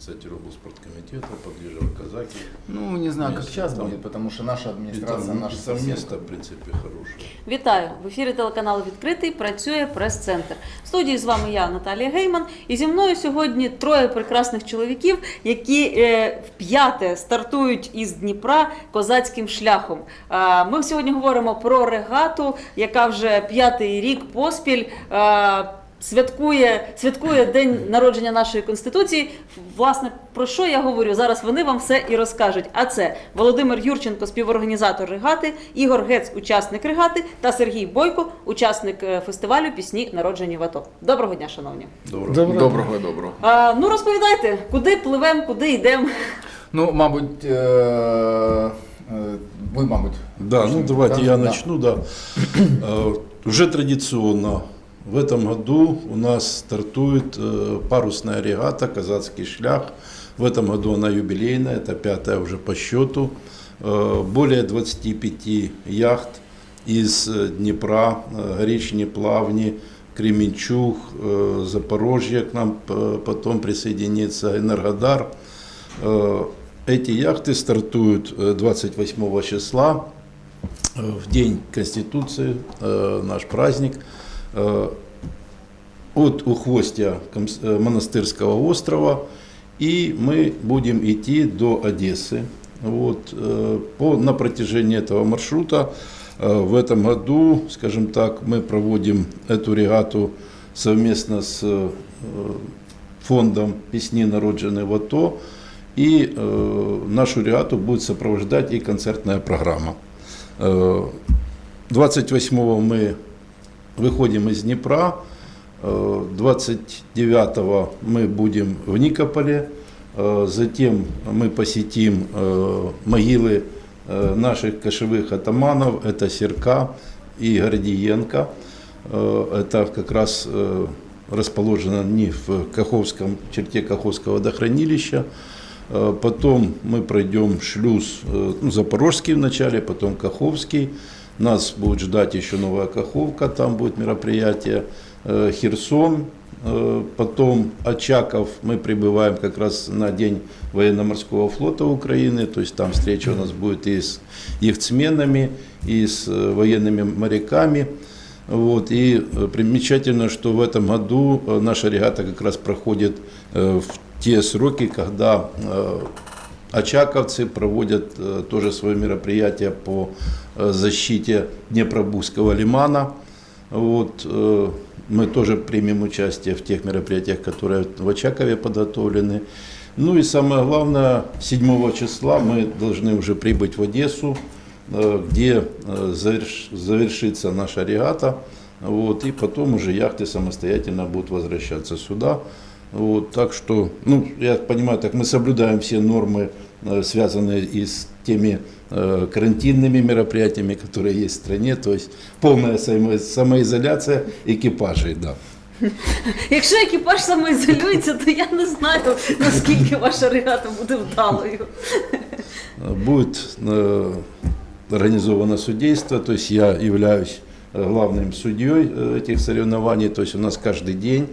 председатель облспорткомитета, подлежал казаки. Ну, не знаю, как сейчас будет, потому что наша администрация, наш совместно, в принципе, хорошее. Вітаю! В ефірі телеканалу «Відкритий» працює прес-центр. В студії з вами я, Наталія Гейман, і зі мною сьогодні троє прекрасних чоловіків, які вп'яте стартують із Дніпра козацьким шляхом. Ми сьогодні говоримо про регату, яка вже п'ятий рік поспіль святкує день народження нашої Конституції. Власне, про що я говорю? Зараз вони вам все і розкажуть. А це Володимир Юрченко, співорганізатор регати, Ігор Гец, учасник регати, та Сергій Бойко, учасник фестивалю «Пісні, народжені в АТО». Доброго дня, шановні. Доброго. Ну, розповідайте, куди пливемо, куди йдемо? Ну, мабуть, вы, мабуть. Да, ну давайте я начну, да. Уже традиционно в этом году у нас стартует парусная регата «Казацкий шлях». В этом году она юбилейная, это пятая уже по счету. Более 25 яхт из Днепра, Горечни, Плавни, Кременчуг, Запорожье к нам потом присоединится, Энергодар. Эти яхты стартуют 28 числа, в День Конституции, наш праздник, от Ухвостья Монастырского острова, и мы будем идти до Одессы. Вот, на протяжении этого маршрута в этом году, скажем так, мы проводим эту регату совместно с фондом «Пісні, народжені в АТО», и нашу регату будет сопровождать и концертная программа. 28-го мы выходим из Днепра, 29-го мы будем в Никополе, затем мы посетим могилы наших кошевых атаманов, это Серка и Гордиенко. Это как раз расположено не в Каховском, черте Каховского водохранилища. Потом мы пройдем шлюз, Запорожский вначале, потом Каховский. Нас будет ждать еще Новая Каховка, там будет мероприятие, Херсон. Потом Очаков, мы прибываем как раз на День военно-морского флота Украины, то есть там встреча у нас будет и с яхтсменами, и с военными моряками. Вот. И примечательно, что в этом году наша регата как раз проходит в те сроки, когда очаковцы проводят тоже свое мероприятие по защите Днепробузского лимана. Вот. Мы тоже примем участие в тех мероприятиях, которые в Очакове подготовлены. Ну и самое главное, 7 числа мы должны уже прибыть в Одессу, где завершится наша регата. Вот. И потом уже яхты самостоятельно будут возвращаться сюда. Вот, так что, ну, я понимаю, так мы соблюдаем все нормы, связанные и с теми карантинными мероприятиями, которые есть в стране, то есть полная самоизоляция экипажей, да. Якщо екіпаж самоізолюється, то я не знаю, наскільки ваша регата буде вдалою. Будет организовано судейство, то есть я являюсь главным судьей этих соревнований, то есть у нас каждый день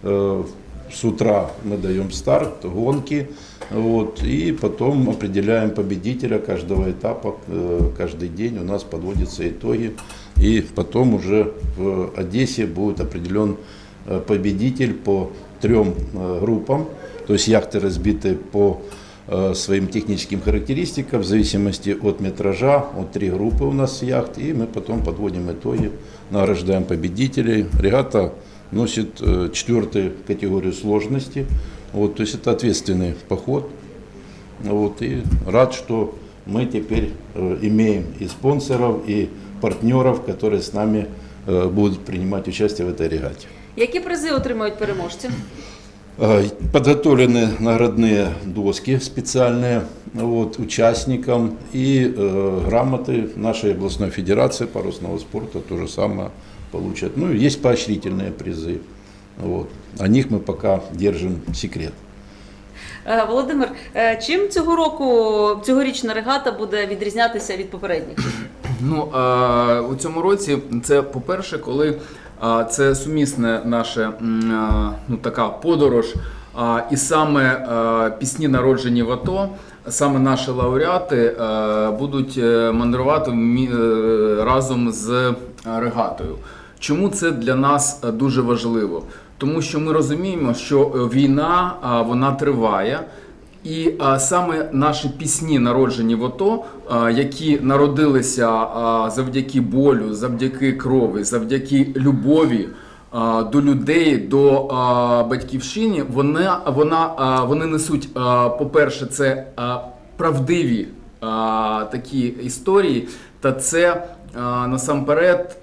с утра мы даем старт, гонки, вот, и потом определяем победителя каждого этапа. Каждый день у нас подводятся итоги, и потом уже в Одессе будет определен победитель по 3 группам, то есть яхты разбиты по своим техническим характеристикам в зависимости от метража, от 3 группы у нас яхт, и мы потом подводим итоги, награждаем победителей. Регата носит 4-ю категорию сложности, вот, то есть это ответственный поход. Вот, и рад, что мы теперь имеем и спонсоров, и партнеров, которые с нами будут принимать участие в этой регате. Які призи отримують переможці? Подготовлены наградные доски специальные вот, участникам и грамоты нашей областной федерации парусного спорта, то же самое получат. Ну, есть поощрительные призы. Вот. О них мы пока держим секрет. Володимир, чим цьогорічна регата буде відрізнятися від попередніх? Ну, у цьому році це, по-перше, коли це сумісне наше, така подорож І саме пісні, народжені в АТО, саме наші лауреати будуть мандрувати разом з регатою. Чому це для нас дуже важливо? Тому що ми розуміємо, що війна, вона триває, і саме наші пісні, народжені в АТО, які народилися завдяки болю, завдяки крові, завдяки любові до людей, до батьківщини, вони несуть, по-перше, це правдиві такі історії, та це насамперед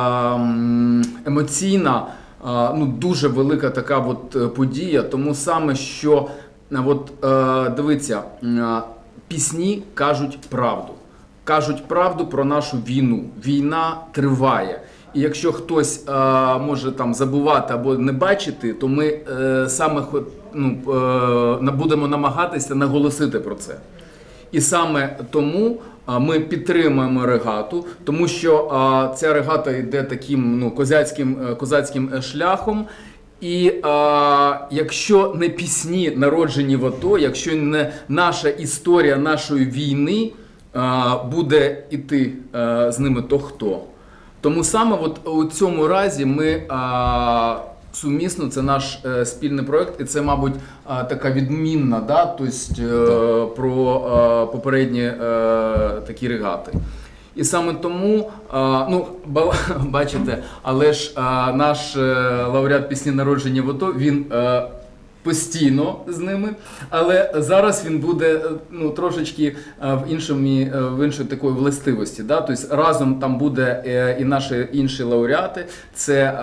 емоційна, дуже велика така подія, тому саме, що дивіться, пісні кажуть правду. Кажуть правду про нашу війну. Війна триває. І якщо хтось може там забувати або не бачити, то ми саме будемо намагатися наголосити про це. І саме тому ми підтримуємо регату, тому що ця регата йде таким козацьким шляхом. І якщо не пісні, народжені в АТО, якщо не наша історія нашої війни буде йти з ними, то хто? Тому саме у цьому разі ми сумісно, це наш спільний проєкт, і це, мабуть, така відмінна, про попередні такі регати. І саме тому, бачите, але ж наш лауреат пісні, народжені в АТО, він постійно з ними, але зараз він буде трошечки в іншій такої властивості. Тобто разом там буде і наші інші лауреати, це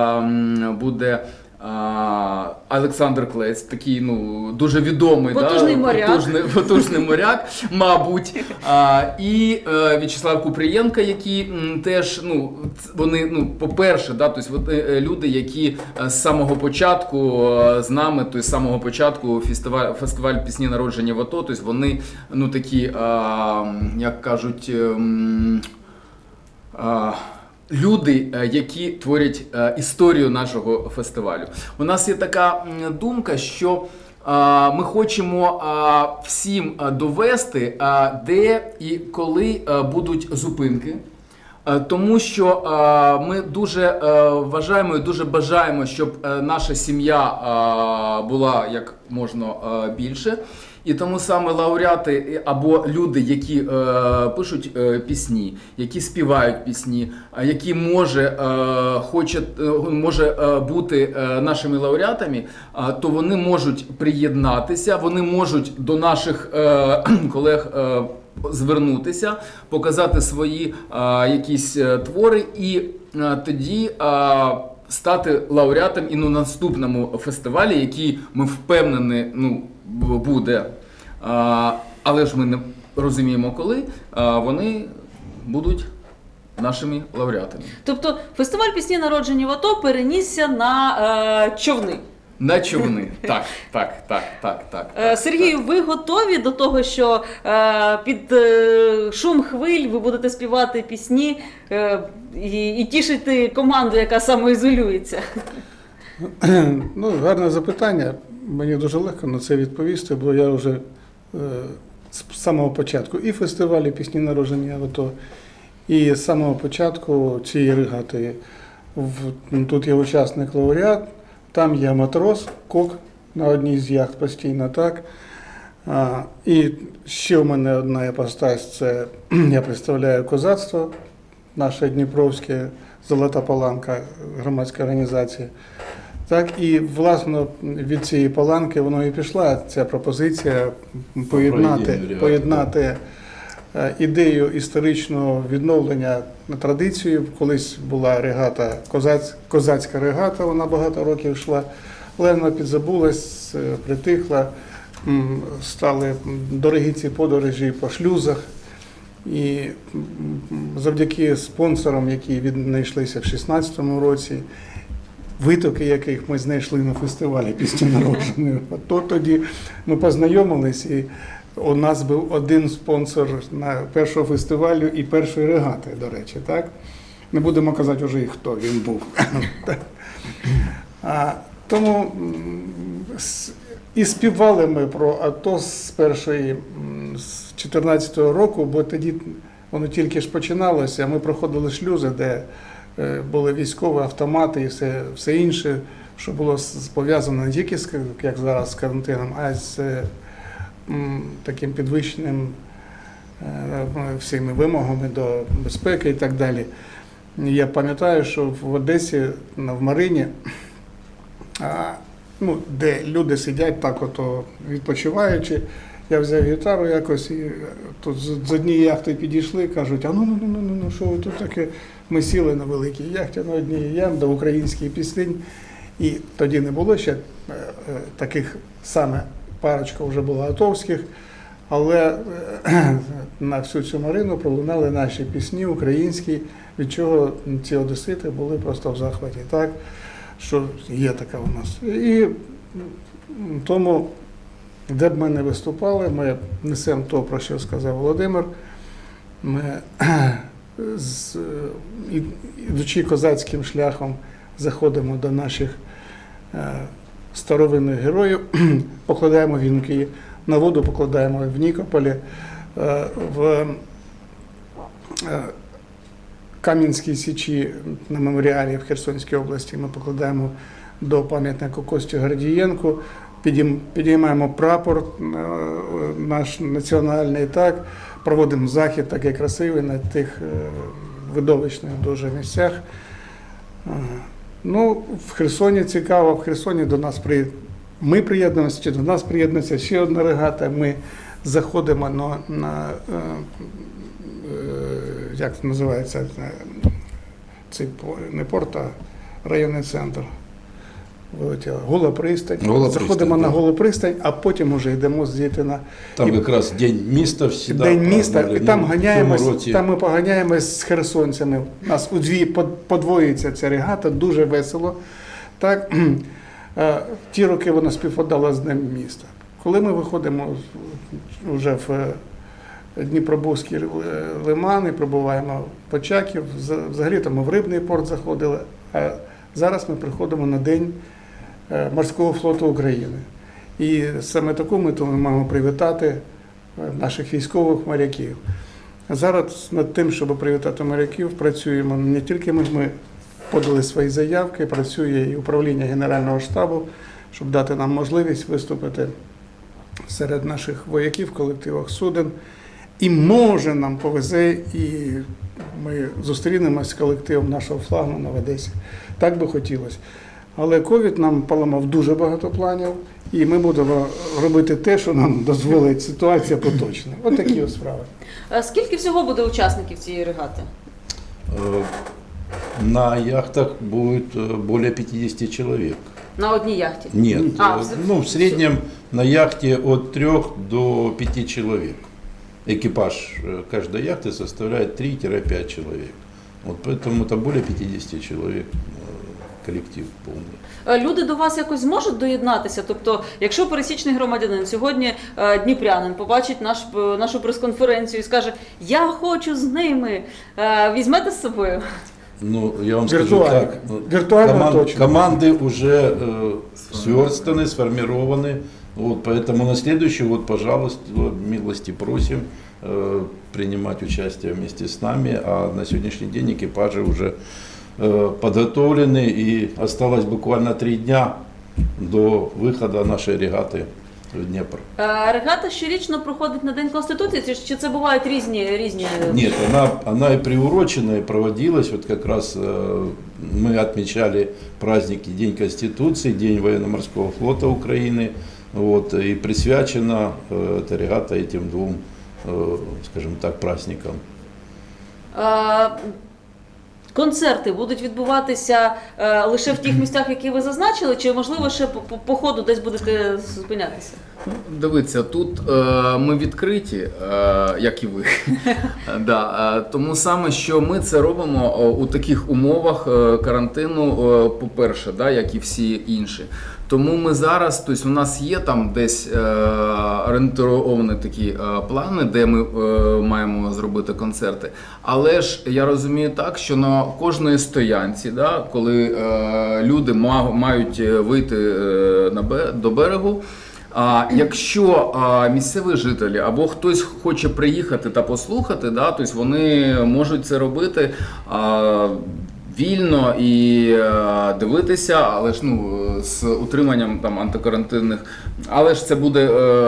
буде Олександр Клець, такий дуже відомий, потужний моряк, мабуть, і В'ячеслав Купрієнко, які теж, вони, по-перше, тобто люди, які з самого початку з нами, тобто з самого початку фестиваль пісні, народжені в АТО, тобто вони, такі, як кажуть, люди, які творять історію нашого фестивалю. У нас є така думка, що ми хочемо всім довести, де і коли будуть зупинки, тому що ми дуже вважаємо і дуже бажаємо, щоб наша сім'я була як можна більше. І тому саме лауреати або люди, які пишуть пісні, які співають пісні, які може бути нашими лауреатами, то вони можуть приєднатися, вони можуть до наших колег звернутися, показати свої якісь твори і тоді стати лауреатом і на наступному фестивалі, який, ми впевнені, буде, але ж ми не розуміємо коли, вони будуть нашими лауреатами. Тобто фестиваль пісні, народжені в АТО, перенісся на човни? На човни, так. Сергію, ви готові до того, що під шум хвиль ви будете співати пісні і тішити команду, яка самоізолюється? Гарне запитання. Мені дуже легко на це відповісти, бо я вже з самого початку і фестивалю пісні, народжені в АТО, і з самого початку цієї регати. Тут є учасник лауреат, там є матрос, кок на одній з яхт постійно, так. І ще в мене одна іпостась, це я представляю козацтво, наше Дніпровське, Золота Паланка, громадська організація. Так, і, власне, від цієї паланки воно і пішла ця пропозиція поєднати ідею історичного відновлення на традицію. Колись була регата, козацька регата, вона багато років йшла, але вона підзабулась, притихла, стали дорогі ці подорожі по шлюзах. І завдяки спонсорам, які віднайшлися в 2016 році, витоки яких ми знайшли на фестивалі пісні народженої, то тоді ми познайомились, і у нас був один спонсор на першого фестивалю і першої регати, до речі, так? Не будемо казати вже і хто він був. Тому І співали ми про АТО з першої, з 14-го року, бо тоді воно тільки ж починалося, ми проходили шлюзи, де були військові автомати і все інше, що було пов'язано не тільки з, як зараз, з карантином, а й з таким підвищеним всіми вимогами до безпеки і так далі. Я пам'ятаю, що в Одесі, в Марині, де люди сидять так ото відпочиваючи, я взяв гітару якось, і тут з однієї яхти підійшли, кажуть, ну, що ви тут таке? Ми сіли на великій яхті, на одній яхті, до українських пісень. І тоді не було ще таких, саме парочка вже була атовських, але на всю цю Марину пролунали наші пісні українські, від чого ці одесити були просто в захваті. Так, що є така у нас. І тому, де б ми не виступали, ми несемо то, про що сказав Володимир. Ми, ідучи козацьким шляхом, заходимо до наших старовинних героїв, покладаємо вінки, на воду покладаємо в Нікополі, в Кам'янській Січі на меморіалі в Херсонській області ми покладаємо до пам'ятника Костю Гордієнку, підіймаємо прапор наш національний, так, проводимо захід такий красивий на тих видовищних дуже місцях. Ну, в Херсоні цікаво, в Херсоні до нас ми приєднуємося, чи до нас приєднується ще одна регата, ми заходимо на як це називається, цей, не порт, а районний центр. Гола пристань. Заходимо на Голу пристань, а потім вже йдемо звідти на... Там якраз День міста всі. День міста, і там ганяємось, там ми поганяємось з херсонцями. У нас удві подвоюється ця регата, дуже весело. Так, ті роки вона співпадала з Днем міста. Коли ми виходимо вже в Дніпробузький лиман і пробуваємо Почаків, взагалі там ми в Рибний порт заходили, а зараз ми приходимо на День Морського флоту України. І саме таку мету ми маємо привітати наших військових моряків. Зараз над тим, щоб привітати моряків, працюємо не тільки ми подали свої заявки, працює і управління Генерального штабу, щоб дати нам можливість виступити серед наших вояків в колективах суден. І може нам повезе, і ми зустрінемось з колективом нашого флагмана в Одесі. Так би хотілося. Але ковід нам поламав дуже багато планів, і ми будемо робити те, що нам дозволить ситуація поточна. Ось такі ось справи. Скільки всього буде учасників цієї регати? На яхтах будет более 50 человек. На одній яхті? Нет, в среднем на яхте от 3 до 5 человек. Экипаж каждой яхты составляет 3-5 человек. Вот поэтому это более 50 человек колектив повний. Люди до вас якось зможуть доєднатися? Тобто, якщо пересічний громадянин сьогодні дніпрянин побачить нашу прес-конференцію і скаже, я хочу з ними, візьмете з собою? Ну, я вам скажу так, команды уже сверстаны, сформированы. Вот, поэтому на следующий год, пожалуйста, милости просим принимать участие вместе с нами. А на сегодняшний день экипажи уже подготовлены, и осталось буквально 3 дня до выхода нашей регаты в Днепр. Регата щорічно проходить на День Конституції, чи це бувають різні? Нет, она и приурочена, и проводилась. Вот как раз мы отмечали праздники День Конституции, День военно-морского флота Украины. Вот, и присвячена эта регата этим двум, скажем так, праздникам. Концерти будуть відбуватися лише в тих місцях, які ви зазначили, чи можливо ще по ходу десь будете зупинятися? Дивіться, тут ми відкриті, як і ви. Тому саме, що ми це робимо у таких умовах карантину, по-перше, як і всі інші. Тому ми зараз, тобто у нас є там десь орієнтовані такі плани, де ми маємо зробити концерти. Але ж я розумію так, що на кожної стоянці, коли люди мають вийти до берегу, Якщо місцеві жителі або хтось хоче приїхати та послухати, да, тобто вони можуть це робити вільно і дивитися, але ж з утриманням там антикарантинних, але ж це буде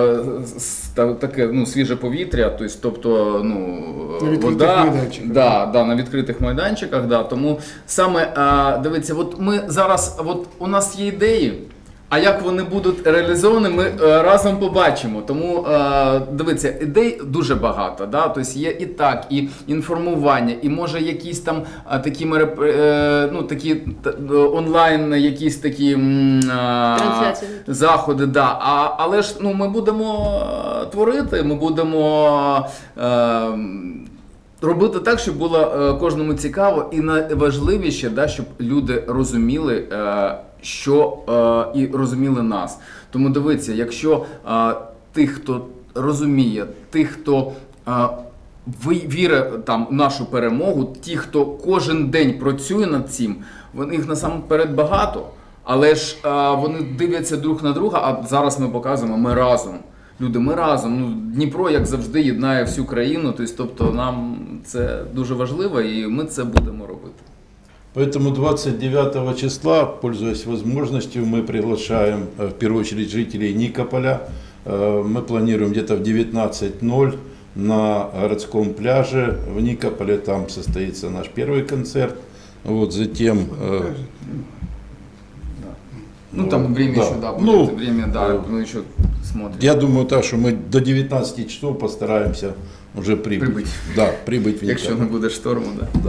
таке свіже повітря, тобто вода, на відкритих майданчиках, да. Тому саме дивіться, от ми зараз, от у нас є ідеї. А як вони будуть реалізовані, ми разом побачимо. Тому, дивіться, ідей дуже багато. Да? Тобто є і так, і інформування, і може якісь там такі, такі онлайн, якісь такі заходи. Да. Але ж ми будемо творити, ми будемо робити так, щоб було кожному цікаво. І найважливіше, да, щоб люди розуміли, що і розуміли нас. Тому дивіться, якщо тих, хто розуміє, тих, хто вірить там в нашу перемогу, ті, хто кожен день працює над цим, їх насамперед багато, але ж вони дивляться друг на друга, а зараз ми показуємо, ми разом. Люди, ми разом. Дніпро, як завжди, єднає всю країну, тобто нам це дуже важливо і ми це будемо робити. Поэтому 29 числа, пользуясь возможностью, мы приглашаем в первую очередь жителей Никополя. Мы планируем где-то в 19:00 на городском пляже в Никополе. Там состоится наш первый концерт. Вот, затем... там время еще, да, будет время, да, мы еще смотрим. Я думаю, так, что мы до 19 часов постараемся уже прибыть. Да, прибыть в Никополь. Якщо не буде шторму, да.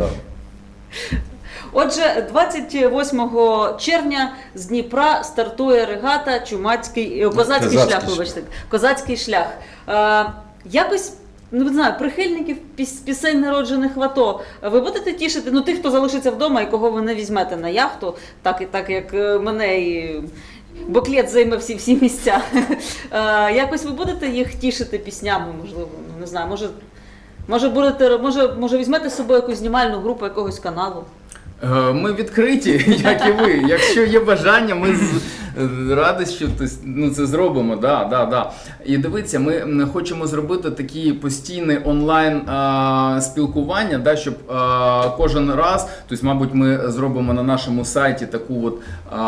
Отже, 28 червня з Дніпра стартує регата Козацький шлях, вибачте, Козацький шлях. Якось, не знаю, прихильників пісень, народжених в АТО, ви будете тішити, тих, хто залишиться вдома і кого ви не візьмете на яхту, так як мене і Буклет займе всі місця. Якось ви будете їх тішити піснями, можливо, не знаю, може візьмете з собою якусь знімальну групу якогось каналу? Ми відкриті, як і ви. Якщо є бажання, ми з радістю це зробимо. Да. І дивіться, ми хочемо зробити такі постійні онлайн спілкування, да, щоб кожен раз, тобто, мабуть, ми зробимо на нашому сайті таку от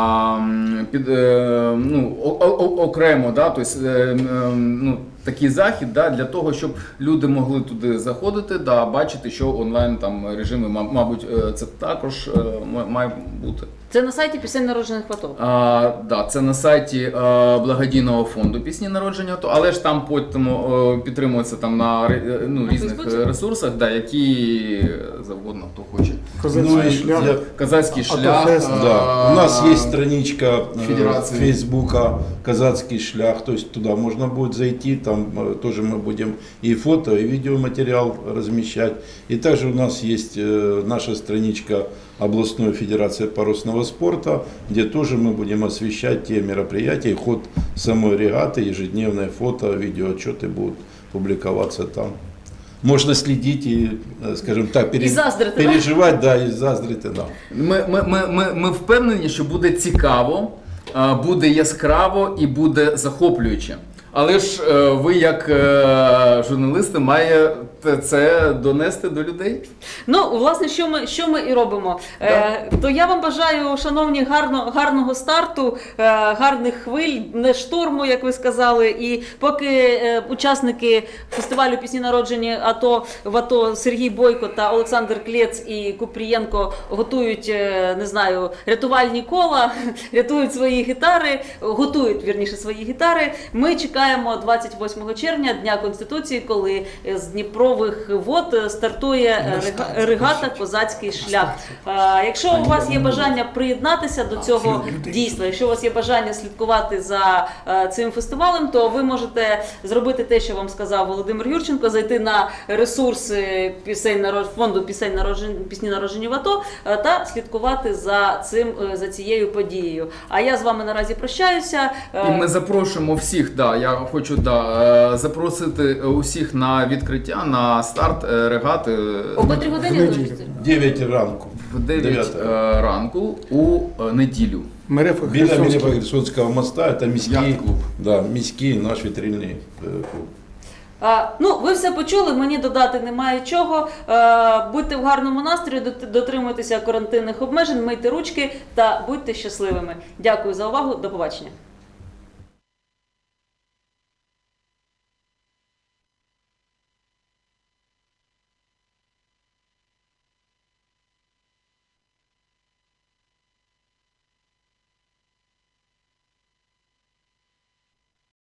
окремо, да, тобто, такий захід, да, для того, щоб люди могли туди заходити, да, бачити, що онлайн там режими, мабуть, це також має бути. Це на сайті «Пісень народжених в АТО»? Да, це на сайті благодійного фонду «Пісні народження АТО», але ж там потім підтримується там на різних ресурсах, да, які завгодно, хто хоче. Казацький шлях. Да. У нас есть страничка Фейсбука «Казацкий шлях», то есть туда можно будет зайти, там тоже мы будем и фото, и видеоматериал размещать. И также у нас есть наша страничка областной федерации парусного спорта, где тоже мы будем освещать те мероприятия, ход самой регаты, ежедневные фото, видеоотчеты будут публиковаться там. Можно следить и, скажем так, переживать, да, и заздрити, да. Ми впевнені, що буде цікаво, буде яскраво і буде захоплююче. Але ж ви, як журналісти, маєте це донести до людей? Власне, що ми і робимо. То я вам бажаю, шановні, гарного старту, гарних хвиль, не шторму, як ви сказали. І поки учасники фестивалю «Пісні народжені в АТО» Сергій Бойко та Олександр Клєц і Купрієнко готують, не знаю, рятувальні кола, рятують свої гітари, готують, вірніше, свої гітари, ми чекаємо 28 червня, Дня Конституції, коли з Дніпрових вод стартує регата «Козацький шлях». Якщо у вас є бажання приєднатися до цього дійства, якщо у вас є бажання слідкувати за цим фестивалем, то ви можете зробити те, що вам сказав Володимир Юрченко, зайти на ресурси фонду «Пісні народжені в АТО» та слідкувати за цією подією. А я з вами наразі прощаюся. І ми запрошуємо всіх, я хочу запросити усіх на відкриття, на старт регати. О котрій годині? 9 ранку. В 9 ранку у неділю. Біля Херсонського моста, це міський Да, міський наш вітрильний клуб. Ну, ви все почули, мені додати немає чого. Будьте в гарному настрої, дотримуйтеся карантинних обмежень, мийте ручки та будьте щасливими. Дякую за увагу, до побачення.